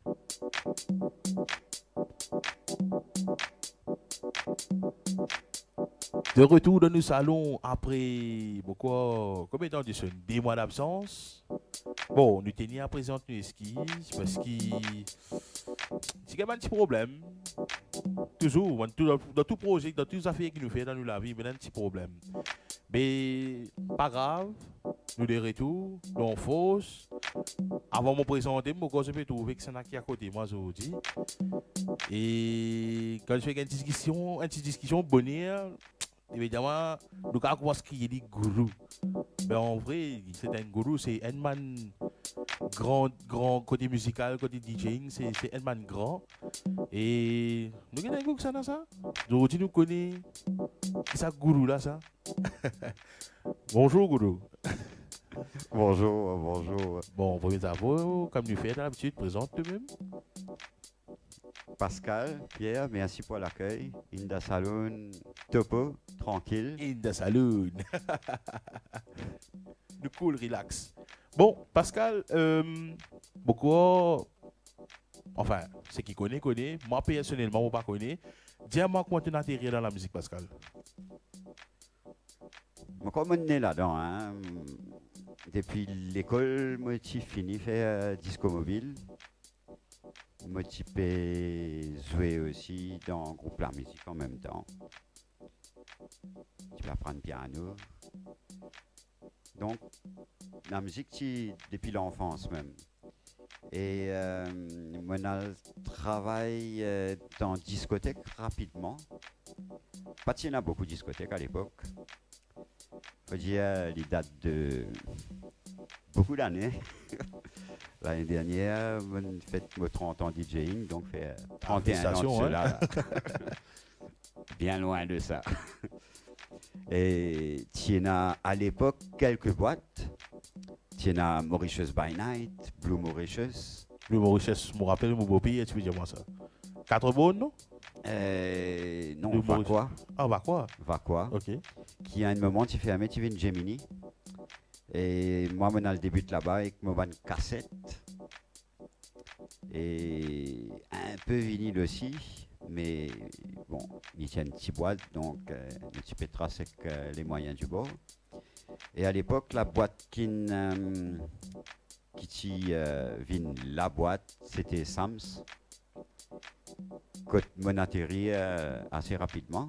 De retour dans nos salons après beaucoup, combien de temps de ce? Des mois d'absence. Bon, nous tenions à présenter nos esquisses parce que c'est quand même un petit problème. Toujours, dans tout projet, dans toutes les affaires qui nous fait dans la vie, il y a un petit problème. Mais pas grave, nous des retours, nous on fausse. Avant de me présenter, je peux trouver que c'est un qui à côté moi aujourd'hui. Et quand je fais une petite discussion bonheur, évidemment, nous avons commencé à crier des gourous. Mais en vrai, c'est un gourou, c'est un man grand côté musical, côté DJing, c'est un man grand. Et nous avons un gourou ça dans ça. Aujourd'hui, nous connaissons ça gourou là, ça. Bonjour gourou. Bonjour, bonjour. Bon, premier d'abord, comme nous faisons d'habitude, présente toi-même. Pascal Pierre, merci pour l'accueil. INDASALOON, topo, tranquille. INDASALOON. Nous cool, relax. Bon, Pascal, beaucoup, enfin, ceux qui connaissent. Moi, personnellement, je ne connais pas. Dis-moi comment tu as atterri dans la musique, Pascal. Comme on est là-dedans, hein. Depuis l'école, moi, j'ai fini faire disco mobile. Moi, j'ai joué aussi dans un groupe de la musique en même temps. Tu vas apprendre piano. Donc, la musique, depuis l'enfance même. Et moi, je travaille dans discothèque rapidement. Pas qu'il y en a beaucoup de discothèques à l'époque. Faut dire les dates de beaucoup d'années. L'année dernière, j'ai fait 30 ans DJing, donc fait 31 ans de cela. Bien loin de ça. Et tu en as à l'époque quelques boîtes. Tu en as Mauritius by Night, Blue Mauritius. Blue Mauritius, je me rappelle mon beau-père, tu veux dire moi ça. 4 bonnes, non? Non, va quoi? Ah, va quoi? Va quoi? Ok. Qui à un moment, tu fais un métier une Gemini. Et moi, je le débute là-bas avec mon cassette. Et un peu vinyle aussi. Mais bon, il y a une petite boîte, donc un petit peu trace avec les moyens du bord. Et à l'époque, la boîte qui vient la boîte, c'était Sams. Quand mon atterri assez rapidement.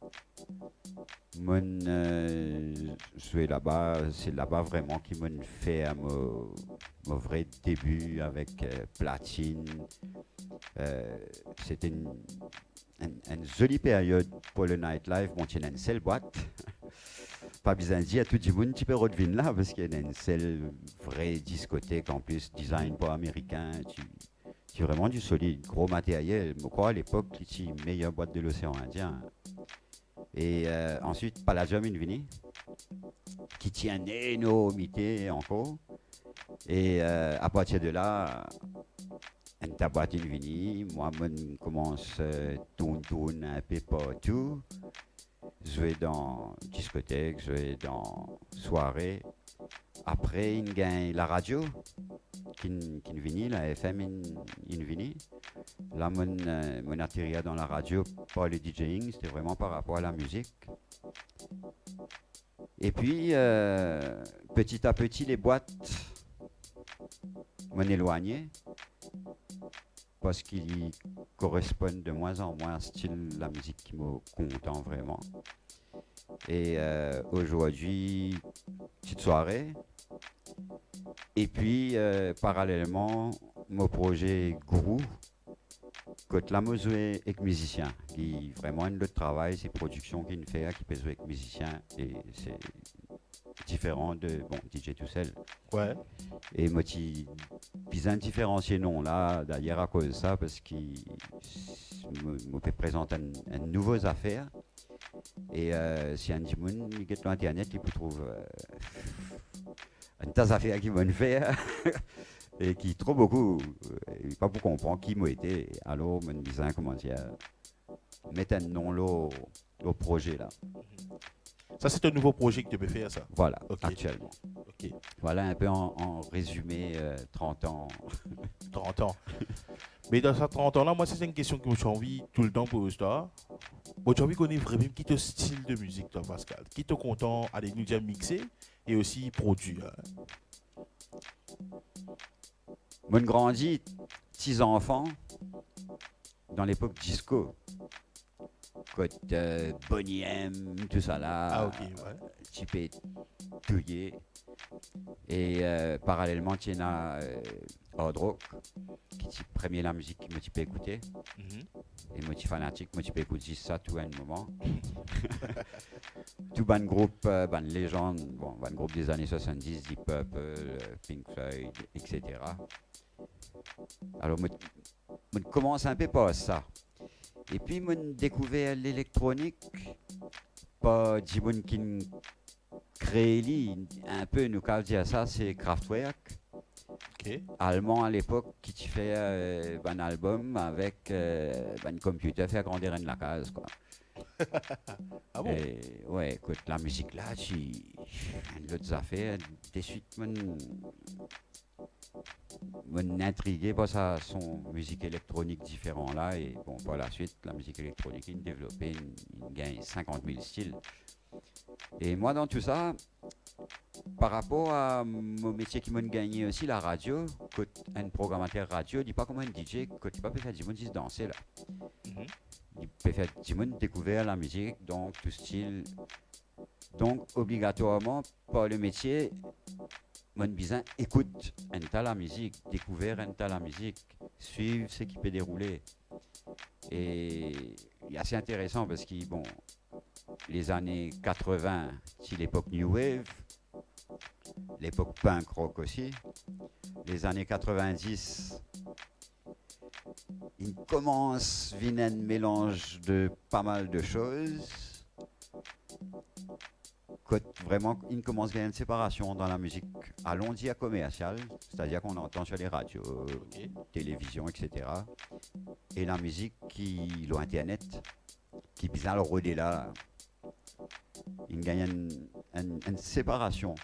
Mon joué là-bas, c'est là-bas vraiment qui m'a fait mon vrai début avec platine. C'était une jolie période pour le nightlife. Bon, il y a une seule boîte. Pas besoin de dire à tout le monde, tu peux revenir là parce qu'il y a une seule vraie discothèque en plus, design pas américain. Tu vraiment du solide, gros matériel. Je crois à l'époque, c'était la meilleure boîte de l'océan Indien. Et ensuite, Palladium Invini, qui tient une énormité encore. Et à partir de là, ta boîte Invini, moi, je commence à tourner un peu partout. Jouer dans discothèque, jouer dans soirée. Après, il gagne la radio, qui vini, la FM vini. Là, mon atterri dans la radio, pas le DJing, c'était vraiment par rapport à la musique. Et puis, petit à petit, les boîtes m'ont éloigné parce qu'ils correspondent de moins en moins à style la musique qui me content vraiment. Et aujourd'hui, petite soirée. Et puis, parallèlement, mon projet Gourou, quand la moi jouer avec musicien, qui vraiment un autre travail, c'est production qu'il fait, qui peut jouer avec musicien, et c'est différent de bon DJ tout seul. Ouais. Et moi, j'ai besoin de différencier non là, d'ailleurs à cause de ça, parce qu'il me présente une nouvelle affaire. Et si un petit monde il sur internet, il peut trouver une tas d'affaires qui vont faire et qui trop beaucoup, pas pour comprendre qui m'a été. Alors, je me comment dire, mettre un nom là au projet là. Ça, c'est un nouveau projet que tu peux faire, ça. Voilà, Ok, actuellement. ok. Voilà un peu en résumé 30 ans. 30 ans. Mais dans ces 30 ans-là, moi, c'est une question que j'ai envie tout le temps poser toi. Bon, j'ai envie qu'on ait vraiment qui te style de musique, toi, Pascal. Qui te content à nous déjà mixer et aussi produire. Moi, grandi, 6 enfants, dans l'époque disco. Côte Bonnie M, tout ça Ah, là, ok, ouais. typé touillé. Et parallèlement, tu as hard rock, qui est premier la musique que je peux écouter. Mhm. Et moi, je suis fanatique, moi, je peux écouter ça tout à un moment. Tout ban groupe, ban légende, bon, ban groupe des années 70, Deep Purple, Pink Floyd, etc. Alors, moi, je commence un peu par ça. Et puis, moi, j'ai découvert l'électronique, pas du monde qui crée un peu, nous, quand dire ça, c'est Kraftwerk. Ok. Allemand à l'époque, qui tu fait un album avec un computer, fait agrandir la case, quoi. Ah bon? Et, ouais, écoute, la musique là, d'autres affaires, des suites, m'ont intrigué par son musique électronique différent là, et bon, par la suite, la musique électronique, il a développé, il gagne 50 000 styles. Et moi, dans tout ça, par rapport à mon métier qui m'a gagné aussi, la radio, quand un programmateur radio, dit pas comme un DJ, quand il peut faire du monde, il se danser là. Mhm. Il peut faire du monde découvrir la musique, donc tout style. Donc, obligatoirement, par le métier, mon besoin écoute un tas la musique, découvrir un tas la musique, suivre ce qui peut dérouler. Et c'est assez intéressant parce que, bon, les années 80, c'est l'époque New Wave, l'époque punk rock aussi. Les années 90, il commence à venir un mélange de pas mal de choses. Vraiment, il commence à y avoir une séparation dans la musique, allons dire commerciale, c'est-à-dire qu'on entend sur les radios, Ok. télévision, etc. Et la musique qui, l'internet, qui bizarre le rodé là, il gagne une séparation.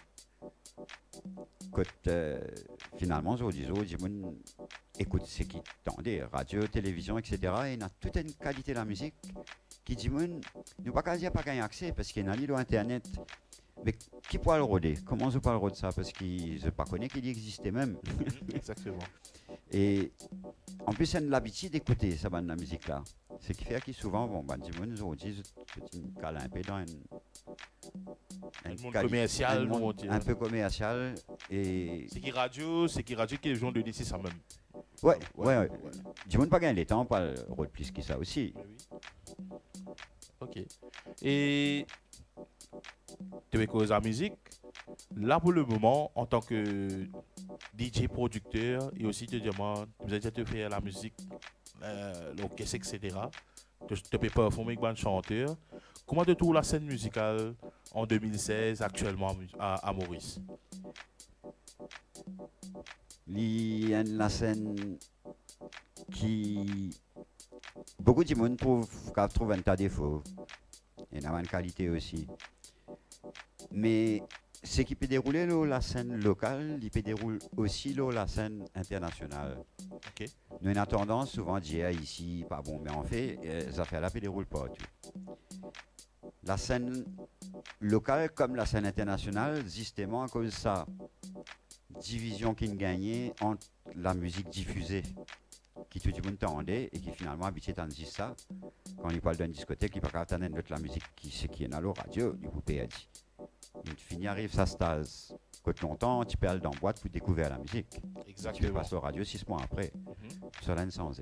Finalement, aujourd'hui, écoute ce qui tendait, radio, télévision, etc. Et il y a toute une qualité de la musique qui dit, nous pas qu'à dire pas gagner accès parce qu'il y a un livre internet. Mais qui peut le roder? Comment je peux le roder ça? Parce que je ne pas connais qu'il existait même. Exactement. Et en plus, c'est l'habitude d'écouter ça, la musique là. Ce qui fait que souvent, bon, du monde, aujourd'hui, c'est une cale un peu dans Un monde commercial, nous, on dit. un peu commercial. Et C'est qui radio qui est les gens de laisser ça même. ouais. Du monde pas gagner les temps, pas le rôle plus que ça aussi. Oui, oui. Ok. Et tu veux causer la musique. Là, pour le moment, en tant que DJ producteur, et aussi te demande, vous avez déjà te faire la musique, l'orchestre, etc. Tu peux performer avec un chanteur. Comment tu trouves la scène musicale en 2016 actuellement à Maurice? Il y a la scène qui. Beaucoup de monde trouve un tas de défauts. Il y en a une qualité aussi. Mais ce qui peut dérouler là, la scène locale, il peut dérouler aussi là, la scène internationale. Ok. Nous avons tendance souvent à dire ici, pas bon, mais en fait, les affaires-là ne déroulent pas tout. La scène locale comme la scène internationale, justement à cause de ça, division qui gagnait entre la musique diffusée, qui tout le monde entendait et qui finalement habitué à dire ça. Quand il parle d'une discothèque, il ne peut pas attendre la musique qui est dans la radio, du coup, il dit. Il finit arrive sa stase. Quand longtemps, tu peux aller dans la boîte pour découvrir la musique. Exactement. Tu passes au radio 6 mois après. Mhm. Cela ne sans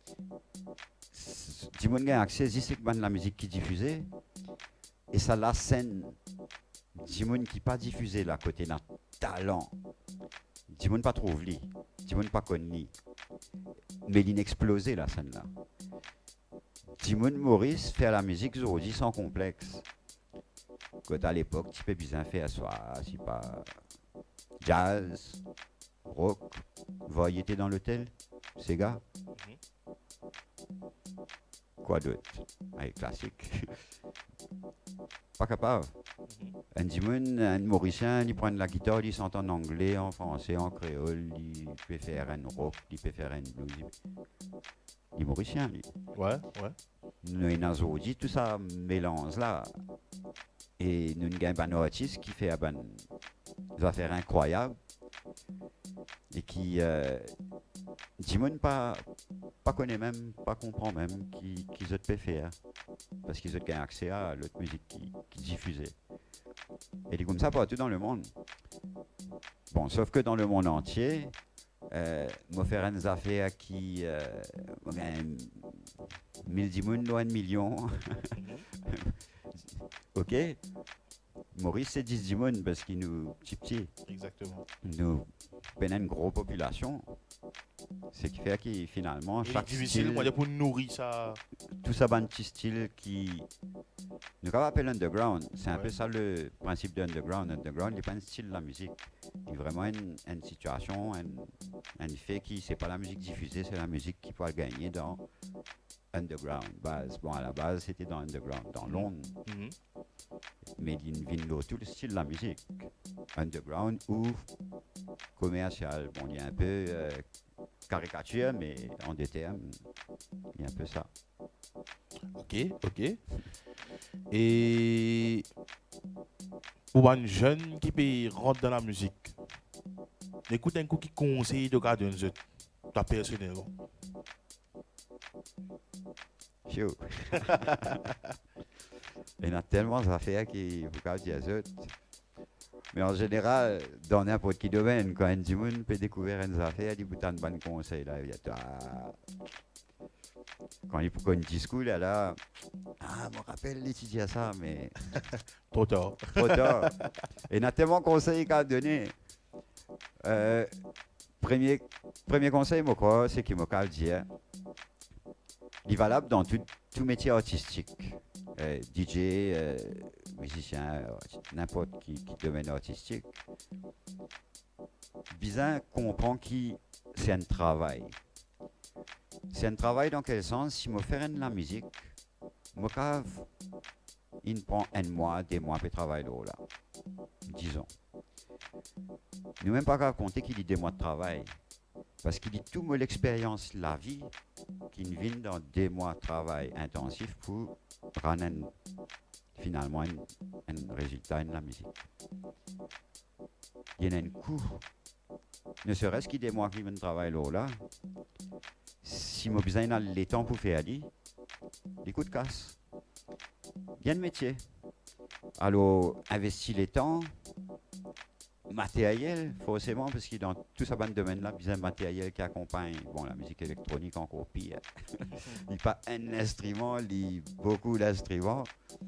du monde a accès, c'est que la musique qui est diffusée. Et ça, la scène, du monde qui n'est pas diffusé là, côté d'un talent. Du monde pas trouve lui. Du monde pas connu. Mais il explosé la scène là. Du monde Maurice fait la musique aujourd'hui sans complexe. Quand à l'époque, tu peux bien faire soit, si pas jazz, rock, voyez, était dans l'hôtel, ces gars. Quoi d'autre? Avec classique. Pas capable. Un Dimon, un Mauricien, il prend la guitare, il s'entend en anglais, en français, en créole, il peut faire un rock, il peut faire un blues. Il est Mauricien, lui. Ouais, ouais. Nous, les tout ça mélange là. Et nous avons un artiste qui fait des affaires incroyables et qui Dimon pas connaît même, pas comprend même qu'ils ont peut faire parce qu'ils ont accès à l'autre musique qui diffusait. Et c'est comme ça partout dans le monde. Bon, sauf que dans le monde entier, moi faire des affaires qui 1000 Dimon, 1 million. Ok. Maurice, c'est 10 Dimon parce qu'il nous petit. Exactement. Nous avons une grosse population. Ce qui fait que finalement, chaque difficile, style, moi, pour nourrir ça. tout ça, un petit style qui nous appelle underground. C'est un peu ça le principe de underground. Underground, il n'est pas un style de la musique. Il est vraiment une situation, un fait qui, c'est pas la musique diffusée, c'est la musique qui peut gagner dans underground. Base. Bon, à la base, c'était dans underground, dans Londres. Mais il vient tout le style de la musique. Underground ou commercial. Bon, il y a un peu caricature, mais en des termes, il y a un peu ça. Ok, ok. Et pour un jeune qui peut rentrer dans la musique, écoute un coup qui conseille de garder un jeu, ta personnellement. Chaud. Il y a tellement d'affaires qui vous dire les autres. Mais en général, dans n'importe quel domaine, quand un Dimon peut découvrir une affaire, il vous donne de bons conseils. Là. Quand il prend une discours, là, je me rappelle d'étudier ça, mais Trop tard. trop tard. Et il y a tellement de conseils qu'à donner. Premier conseil, c'est qu'il m'a dit, il est valable dans tout métier artistique. DJ, musicien, n'importe qui domaine artistique. Bizarre comprend que c'est un travail. C'est un travail dans quel sens? Si je fais de la musique, il prend un mois, 2 mois pour travailler là. Disons. Nous même pas qu'à compter qu'il y a 2 mois de travail. Parce qu'il dit toute l'expérience, la vie, qui vient dans 2 mois de travail intensif pour rendre finalement un résultat de la musique. Il y a un coût. Ne serait-ce qu'il y a 2 mois qui viennent travailler là, si je besoin de les temps pour faire aller, les coûts de casse. Il y a un métier. Alors, investir les temps, matériel, forcément, parce que dans tout ce domaine-là, il y a un matériel qui accompagne. Bon, la musique électronique, encore pire. Il n'y a pas un instrument, il y a beaucoup d'instruments.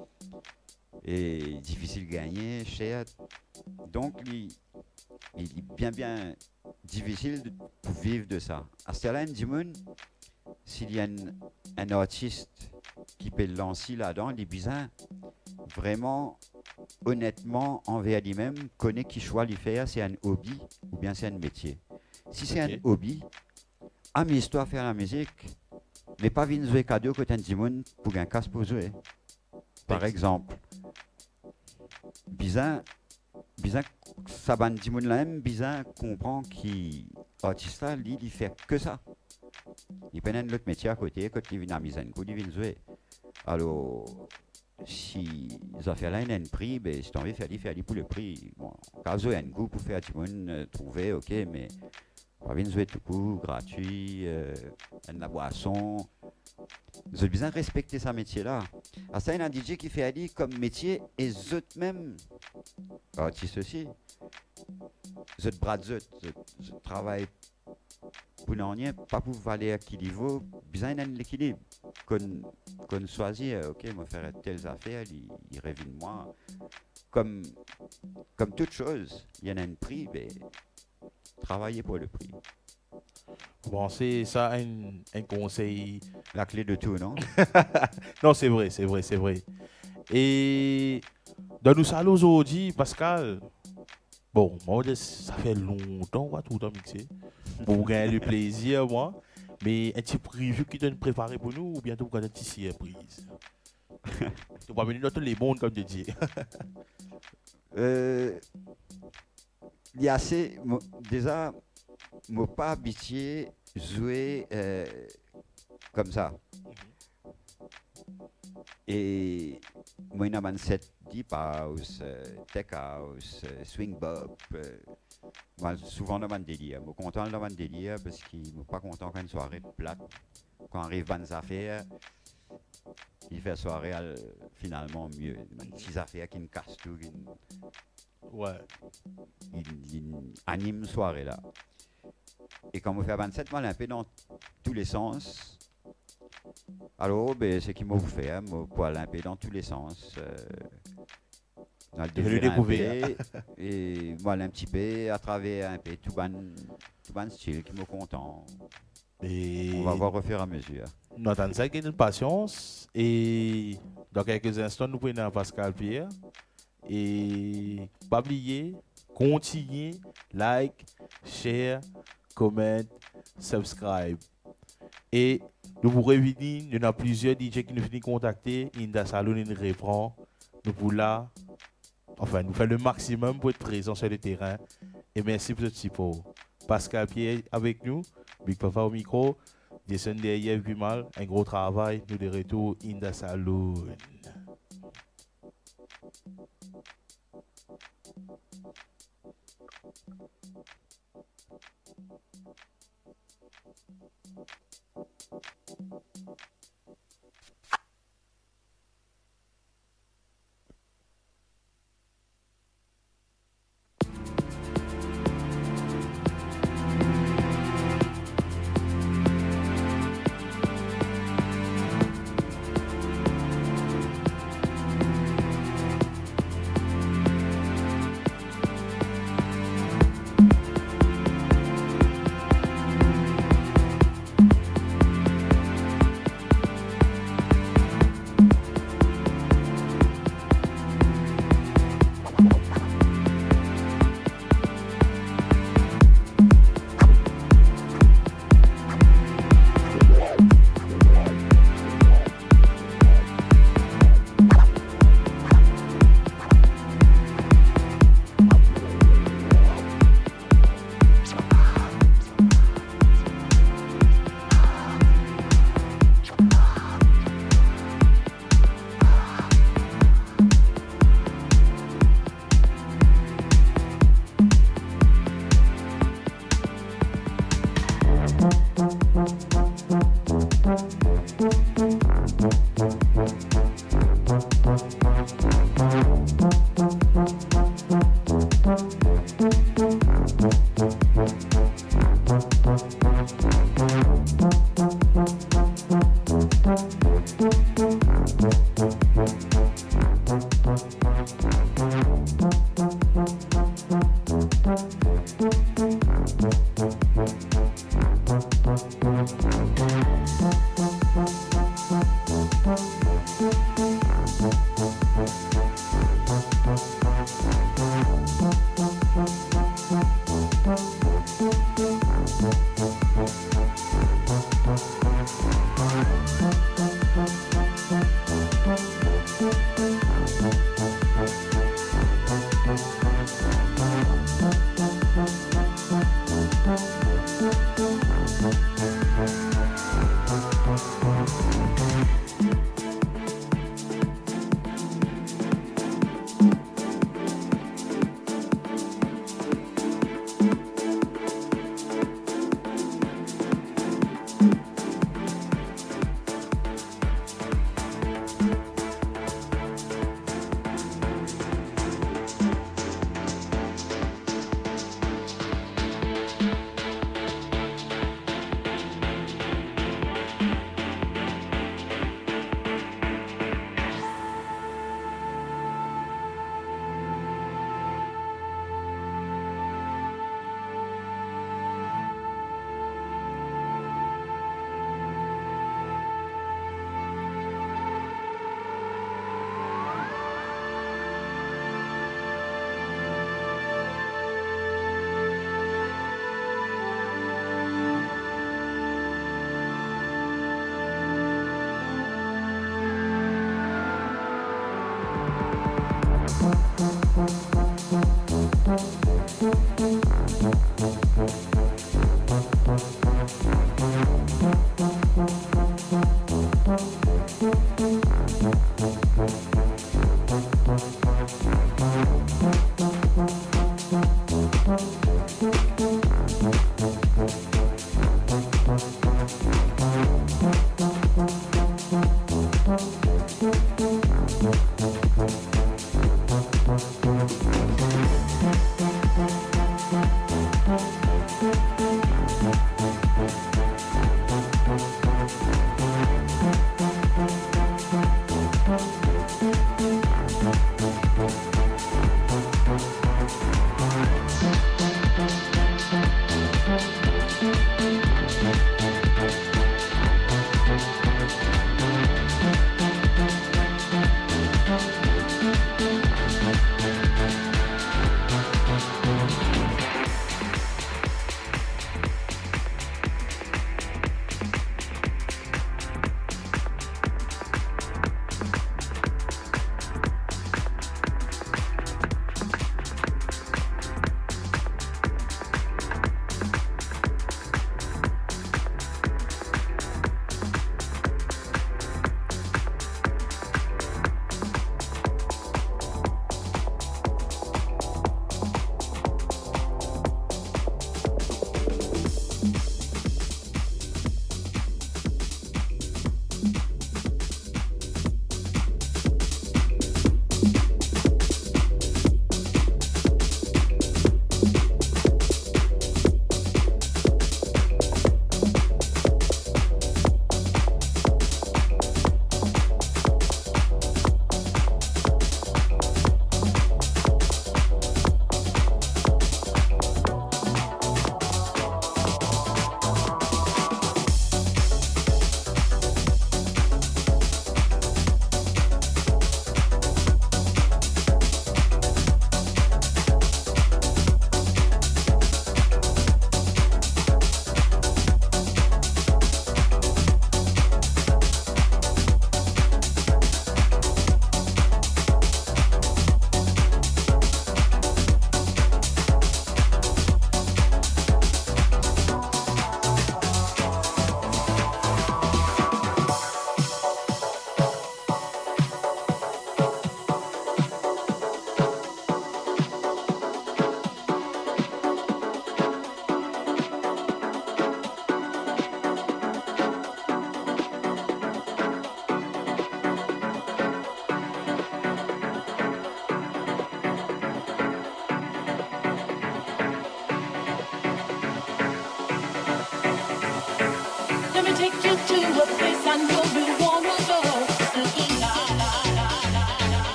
Et difficile de gagner, cher. Donc, il est bien difficile de vivre de ça. À ce là s'il y a un artiste qui peut le lancer là-dedans, il est bizarre. Vraiment, honnêtement, envers lui-même, connaît qui choix lui faire, c'est un hobby ou bien c'est un métier. Si c'est un hobby, amuse-toi à faire la musique, mais pas venir jouer cadeau côté un dimon pour un casse pour jouer. Par exemple, bizarre, ça va un dimon là même, bizarre comprend qui artiste là, lui, il fait que ça. Il prend un autre métier à côté, quand il vient à mise en coup, il vient jouer. Alors, si les affaires là, il y a un prix, ben, si tu as envie de faire pour le prix. Bon, quand il y a un goût pour faire du monde, trouver, ok, mais on va jouer tout coup, gratuit, la boisson. Vous avez besoin de respecter ce métier-là. À ça, il y a un DJ qui fait aller comme métier et eux même, artistes aussi, eux bras de eux travaillent pour n'en pas pour valer à qui niveau, besoin d'un équilibre. Qu'on choisit, ok, moi faire telles affaires, il rêve de moi. Comme toute chose, il y en a un prix, mais travaillez pour le prix. Bon, c'est ça un conseil. La clé de tout, non? Non, c'est vrai, c'est vrai, c'est vrai. Et dans nous salons aujourd'hui, Pascal, bon, moi, ça fait longtemps, on va tout le temps mixer. Pour gagner le plaisir, moi. Mais un petit preview qui donne préparé pour nous ou bien tout une petite surprise? Tu vas venir dans tous les mondes, comme tu dis. Il y a assez, déjà, je ne pas habitué à jouer comme ça. Et moi, je suis set deep house, tech house, swing bop. Moi, souvent dans mon délire. Je suis content dans mon délire parce que je ne suis pas content quand une soirée plate. Quand arrive bonnes affaires, il fait soirée finalement mieux. Des petites affaires qui me cassent tout. Ouais. Il anime soirée là. Et quand on fait 27, moi, un peu dans tous les sens. Alors, ben, c'est qui m'a fait, hein, pour aller un peu dans tous les sens. Dans le découvrir. Et moi, un petit peu à travers un peu tout bon style qui me content. Et on va voir au fur et à mesure. Nous attendons ça avec une patience. Et dans quelques instants, nous prenons Pascal Pierre. Et pas oublier, continuez, like, share, comment, subscribe. Et nous vous revenir, il y en a plusieurs DJ qui nous finissent contacter. INDASALOON nous répond. Nous pour là, enfin, nous faisons le maximum pour être présents sur le terrain. Et merci pour ce support. Pascal Pierre avec nous, Big Papa au micro, Jason derrière, puis mal, un gros travail. Nous de retour, INDASALOON.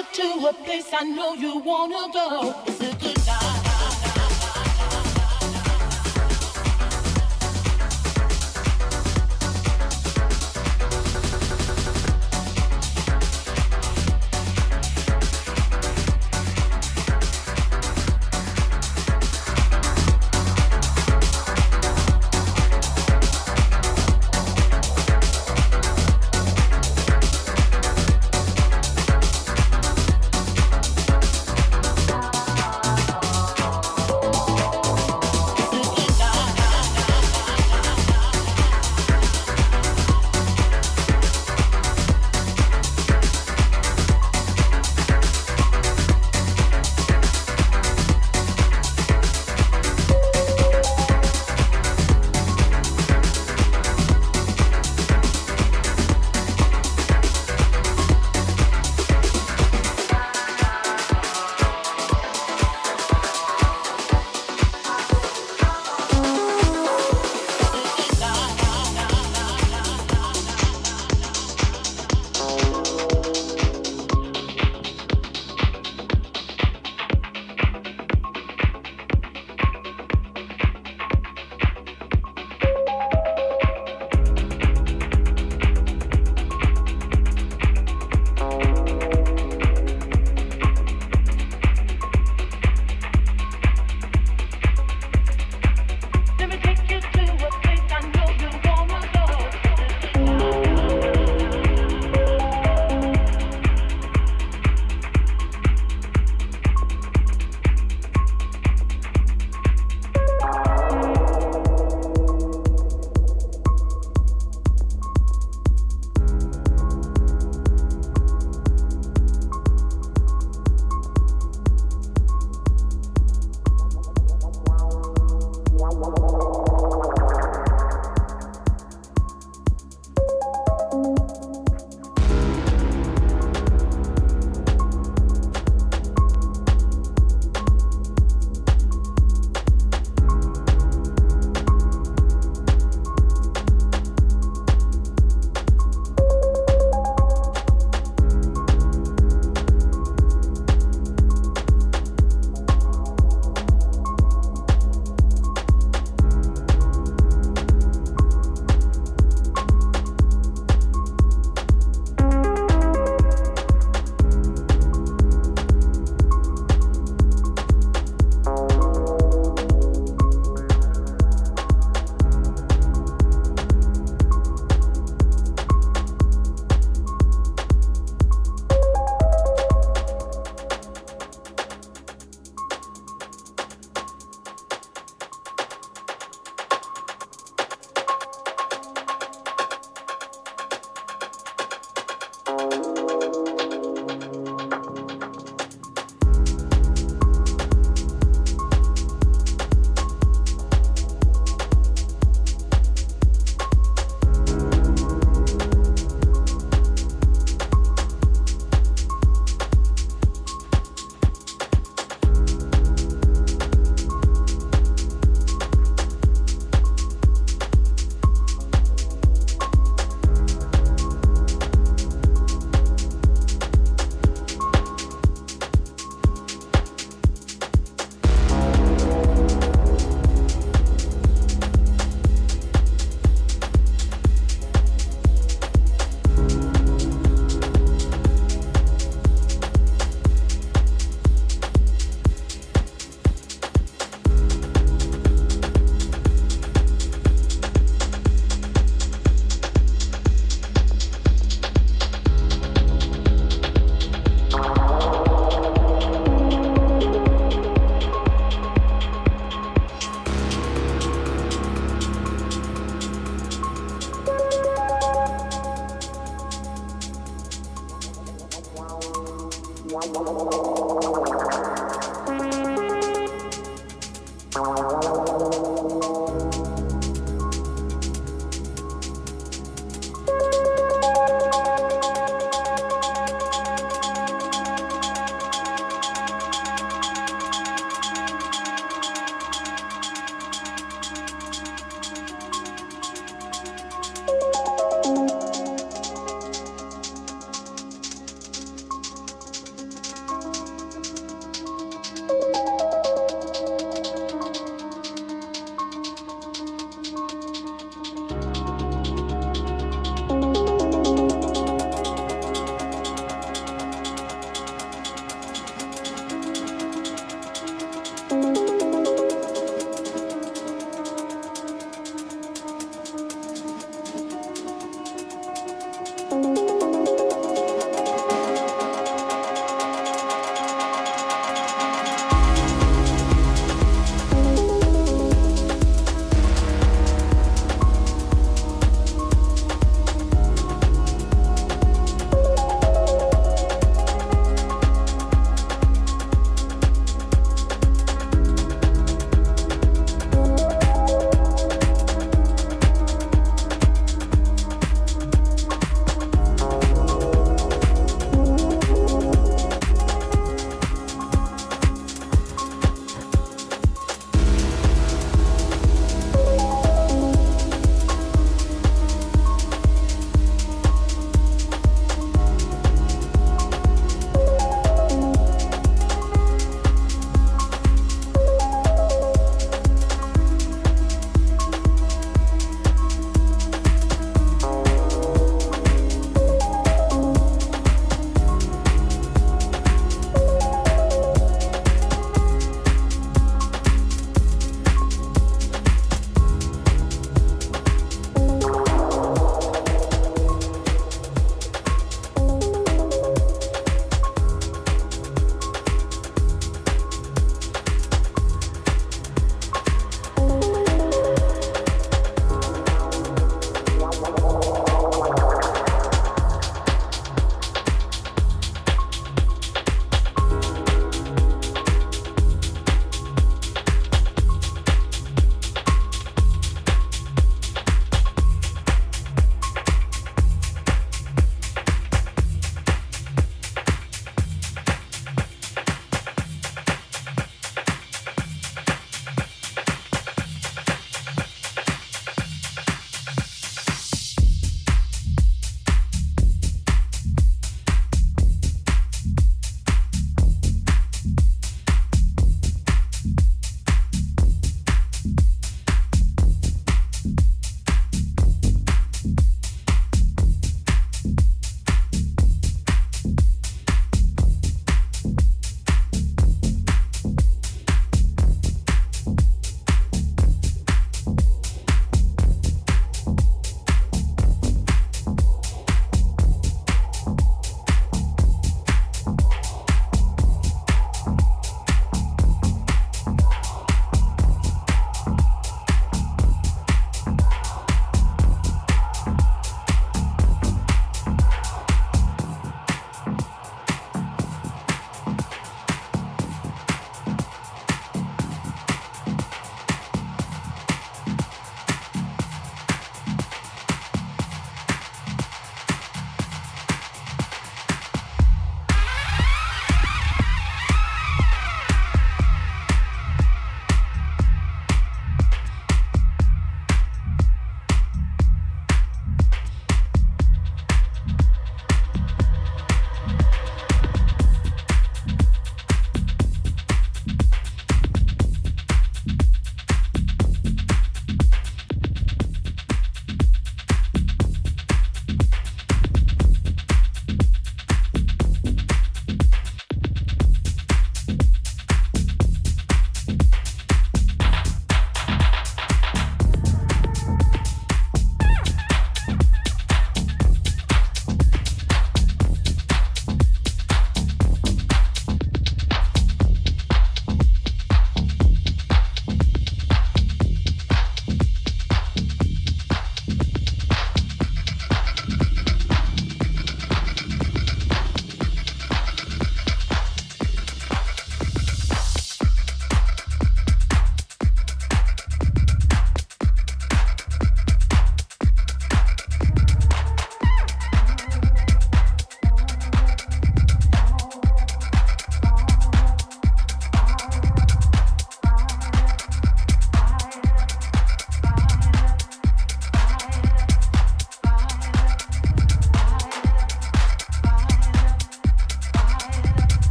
you to a place I know you wanna go. It's a good life.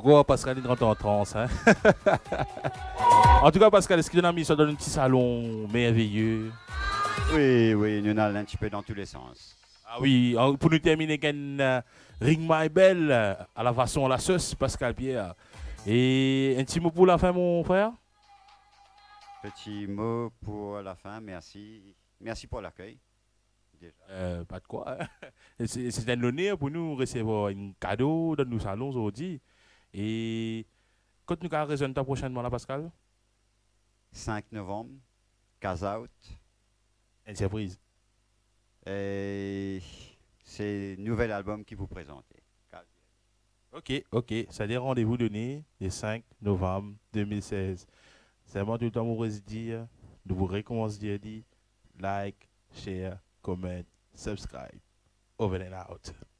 Pourquoi Pascal est rentré en transe, hein? En tout cas, Pascal, est-ce que tu as mis ça dans un petit salon merveilleux? Oui, oui, nous allons un petit peu dans tous les sens. Ah oui, pour nous terminer, Ring My Bell à la façon la sauce, Pascal Pierre. Et un petit mot pour la fin, mon frère? Petit mot pour la fin, merci. Merci pour l'accueil. Pas de quoi. Hein. C'est un honneur pour nous recevoir un cadeau dans nos salons aujourd'hui. Et quand nous allons raisonner prochainement, là, Pascal? 5 novembre, Casa Out. Une surprise. Et c'est le nouvel album qui vous présente. Ok, ok. Ça des rendez-vous donné le 5 novembre 2016. C'est vraiment tout le temps vous dire, de vous recommencer à dire like, share, comment, subscribe. Over and out.